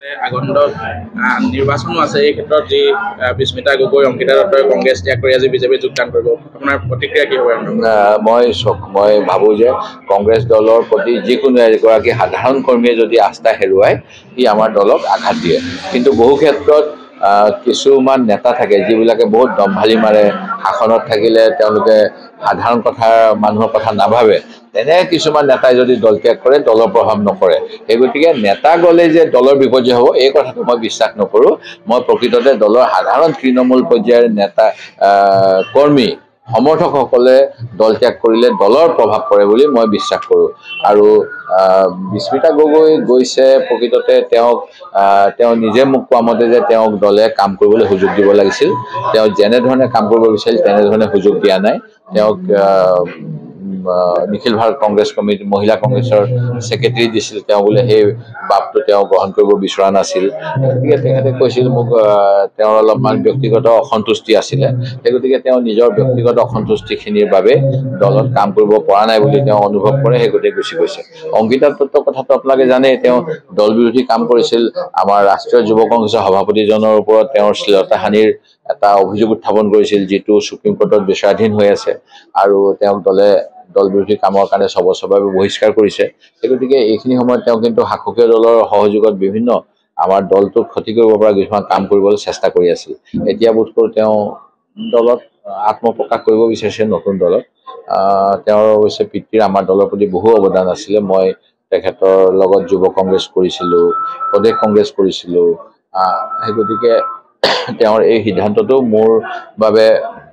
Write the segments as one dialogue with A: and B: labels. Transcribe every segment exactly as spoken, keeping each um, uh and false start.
A: আগন্ত নিৰ্বাচনো আছে এই ক্ষেত্ৰত যি বিস্মিতা গগৈ অংকিতা দত্তই কংগ্ৰেছ ত্যাগ কৰি আজি বিজেপি যোগদান কৰিব আপোনাৰ প্ৰতিক্ৰিয়া কি হ'ব?
B: মই মই ভাবোঁ যে কংগ্ৰেছ দলৰ প্ৰতি যিকোনো এগৰাকী সাধাৰণ কৰ্মীয়ে যদি আস্থা হেৰুৱায় সি আমাৰ দলক আঘাত দিয়ে। কিন্তু বহু ক্ষেত্ৰত কিছুমান নেতা থাকে যিবিলাকে বহুত দম্ভালি মাৰে, শাসনত থাকিলে তেওঁলোকে সাধাৰণ কথা মানুহৰ কথা নাভাবে। তেনে কিছুমান নেতাই যদি দল ত্যাগ কৰে দলৰ প্ৰভাৱ নকৰে। সেই গতিকে নেতা গ'লে যে দলৰ বিপৰ্যয় হ'ব এই কথাটো মই বিশ্বাস নকৰোঁ। মই প্ৰকৃততে দলৰ সাধাৰণ তৃণমূল পৰ্যায়ৰ নেতা কৰ্মী সমৰ্থকসকলে দল ত্যাগ কৰিলে দলৰ প্ৰভাৱ পৰে বুলি মই বিশ্বাস কৰোঁ। আৰু বিস্মিতা গগৈ গৈছে প্ৰকৃততে তেওঁক তেওঁ নিজে মোক কোৱা মতে যে তেওঁক দলে কাম কৰিবলৈ সুযোগ দিব লাগিছিল। তেওঁ যেনেধৰণে কাম কৰিব বিচাৰিছিল তেনেধৰণে সুযোগ দিয়া নাই। তেওঁক নিখিল ভাৰত কংগ্ৰেছ কমিটি মহিলা কংগ্ৰেছৰ ছেক্ৰেটাৰী দিছিল, তেওঁ বোলে সেই বাপটো তেওঁ গ্ৰহণ কৰিব বিচৰা নাছিল। গতিকে তেখেতে কৈছিল মোক তেওঁৰ অলপমান ব্যক্তিগত অসন্তুষ্টি আছিলে। সেই গতিকে তেওঁ নিজৰ ব্যক্তিগত অসন্তুষ্টিখিনিৰ বাবে দলত কাম কৰিব পৰা নাই বুলি তেওঁ অনুভৱ কৰে, সেই গতিকে গুচি গৈছে। অংকিতা দত্তৰ কথাটো আপোনালোকে জানে, তেওঁ দল বিৰোধী কাম কৰিছিল। আমাৰ ৰাষ্ট্ৰীয় যুৱ কংগ্ৰেছৰ সভাপতিজনৰ ওপৰত তেওঁৰ শ্লীলতাহানিৰ এটা অভিযোগ উত্থাপন কৰিছিল, যিটো সুপ্ৰিম কোৰ্টত বিচাৰাধীন হৈ আছে। আৰু তেওঁক দলে দল বিৰোধী কামৰ কাৰণে সবচভাৱে বহিষ্কাৰ কৰিছে। সেই গতিকে এইখিনি সময়ত তেওঁ কিন্তু শাসকীয় দলৰ সহযোগত বিভিন্ন আমাৰ দলটোক ক্ষতি কৰিব পৰা কিছুমান কাম কৰিবলৈ চেষ্টা কৰি আছিল। এতিয়া বোধ কৰোঁ তেওঁ দলত আত্মপ্ৰকাশ কৰিব বিচাৰিছে নতুন দলত। তেওঁৰ অৱশ্যে পিতৃৰ আমাৰ দলৰ প্ৰতি বহু অৱদান আছিলে। মই তেখেতৰ লগত যুৱ কংগ্ৰেছ কৰিছিলোঁ, প্ৰদেশ কংগ্ৰেছ কৰিছিলোঁ। সেই গতিকে তেওঁৰ এই সিদ্ধান্তটো মোৰ বাবে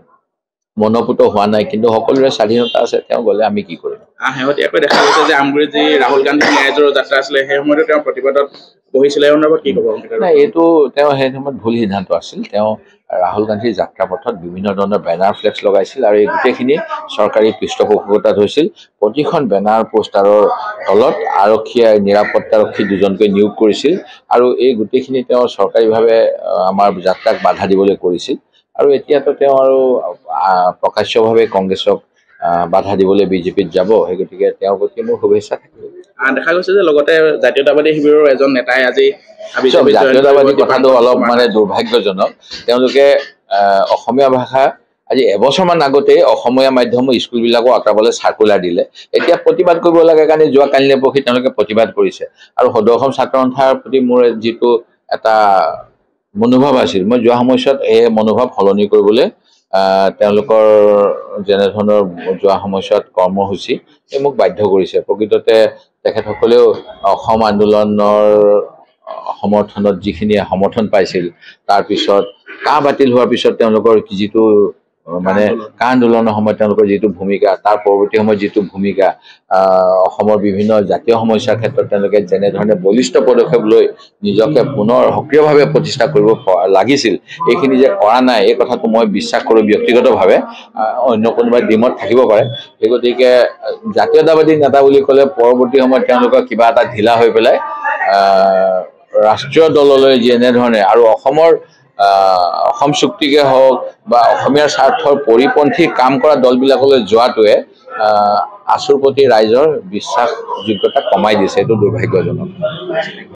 B: মনোপুত হোৱা নাই, কিন্তু সকলোৰে স্বাধীনতা আছে, তেওঁ গ'লে আমি কি কৰিম।
A: শেহতীয়াকৈ দেখা গৈছে যে আমগুৰিত যি ৰাহুল গান্ধী ন্যায়জৰ যাত্ৰা আছিলে সেই সময়তো তেওঁ প্ৰতিবাদত বহিছিলে। এই সন্দৰ্ভত কি ক'ব?
B: নাই, এইটো তেওঁ সেই সময়ত ভুল সিদ্ধান্ত আছিল। তেওঁ ৰাহুল গান্ধীৰ যাত্ৰাপথত বিভিন্ন ধৰণৰ বেনাৰ ফ্লেক্স লগাইছিল আৰু এই গোটেইখিনি চৰকাৰী পৃষ্ঠপোষকতাত হৈছিল। প্ৰতিখন বেনাৰ পোষ্টাৰৰ তলত আৰক্ষীয়ে নিৰাপত্তাৰক্ষী দুজনকৈ নিয়োগ কৰিছিল আৰু এই গোটেইখিনি তেওঁ চৰকাৰীভাৱে আমাৰ যাত্ৰাক বাধা দিবলৈ কৰিছিল। আৰু এতিয়াতো তেওঁ আৰু প্ৰকাশ্যভাৱে কংগ্ৰেছক বাধা দিবলৈ বিজেপিত যাব। সেই গতিকে তেওঁৰ প্ৰতি মোৰ শুভেচ্ছা থাকিব।
A: দেখা গৈছে যে লগতে জাতীয়তাবাদী শিবিৰৰ এজন নেতাই আজি
B: জাতীয়তাবাদী কথাটো অলপ মানে দুৰ্ভাগ্যজনক। তেওঁলোকে অসমীয়া ভাষা আজি এবছৰমান আগতেই অসমীয়া মাধ্যমৰ স্কুলবিলাকো আঁতৰাবলৈ চাৰ্কুলাৰ দিলে। এতিয়া প্ৰতিবাদ কৰিব লাগে কাৰণে যোৱা কালিলে পৰহি তেওঁলোকে প্ৰতিবাদ কৰিছে। আৰু সদৌ অসম ছাত্ৰ সন্থাৰ প্ৰতি মোৰ যিটো এটা মনোভাৱ আছিল, মই যোৱা সময়ছোৱাত এই মনোভাৱ সলনি কৰিবলৈ তেওঁলোকৰ যেনেধৰণৰ যোৱা সময়ছোৱাত কৰ্মসূচী এই মোক বাধ্য কৰিছে। প্ৰকৃততে তেখেতসকলেও অসম আন্দোলনৰ সমৰ্থনত যিখিনি সমৰ্থন পাইছিল, তাৰপিছত কা বাতিল হোৱাৰ পিছত তেওঁলোকৰ যিটো মানে কা আন্দোলনৰ সময়ত তেওঁলোকৰ যিটো ভূমিকা, তাৰ পৰৱৰ্তী সময়ত যিটো ভূমিকা, অসমৰ বিভিন্ন জাতীয় সমস্যাৰ ক্ষেত্ৰত তেওঁলোকে যেনেধৰণে বলিষ্ঠ পদক্ষেপ লৈ নিজকে পুনৰ সক্ৰিয়ভাৱে প্ৰতিষ্ঠা কৰিব লাগিছিল, এইখিনি যে কৰা নাই এই কথাটো মই বিশ্বাস কৰোঁ ব্যক্তিগতভাৱে। অন্য কোনোবাই দ্বিমত থাকিব পাৰে। সেই গতিকে জাতীয়তাবাদী নেতা বুলি ক'লে পৰৱৰ্তী সময়ত তেওঁলোকৰ কিবা এটা ঢিলা হৈ পেলাই ৰাষ্ট্ৰীয় দললৈ যেনেধৰণে আৰু অসমৰ অসম চুক্তিকে হওক বা অসমীয়াৰ স্বাৰ্থৰ পৰিপন্থী কাম কৰা দলবিলাকলৈ যোৱাটোৱে আছুৰ প্ৰতি ৰাইজৰ বিশ্বাসযোগ্যতা কমাই দিছে। এইটো দুৰ্ভাগ্যজনক।